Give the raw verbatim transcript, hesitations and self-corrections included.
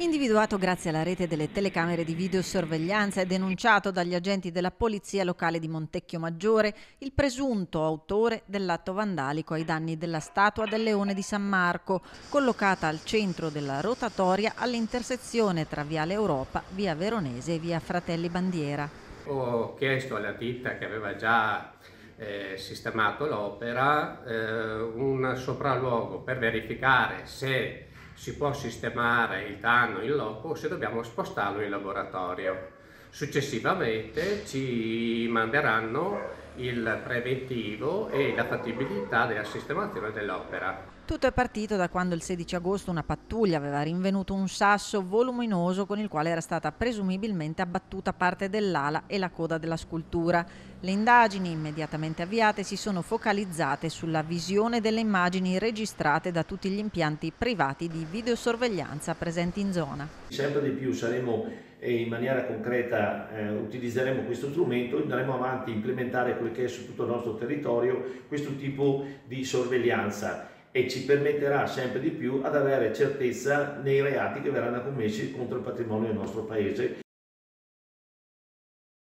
Individuato grazie alla rete delle telecamere di videosorveglianza e denunciato dagli agenti della polizia locale di Montecchio Maggiore, il presunto autore dell'atto vandalico ai danni della statua del Leone di San Marco, collocata al centro della rotatoria all'intersezione tra Viale Europa, Via Veronese e Via Fratelli Bandiera. Ho chiesto alla ditta che aveva già eh, sistemato l'opera eh, un sopralluogo per verificare se si può sistemare il danno in loco o se dobbiamo spostarlo in laboratorio. Successivamente ci manderanno il preventivo e la fattibilità della sistemazione dell'opera. Tutto è partito da quando il sedici agosto una pattuglia aveva rinvenuto un sasso voluminoso con il quale era stata presumibilmente abbattuta parte dell'ala e la coda della scultura. Le indagini immediatamente avviate si sono focalizzate sulla visione delle immagini registrate da tutti gli impianti privati di videosorveglianza presenti in zona. Sempre di più saremo eh, in maniera concreta, eh, utilizzeremo questo strumento e andremo avanti a implementare quel che è su tutto il nostro territorio questo tipo di sorveglianza e ci permetterà sempre di più ad avere certezza nei reati che verranno commessi contro il patrimonio del nostro Paese.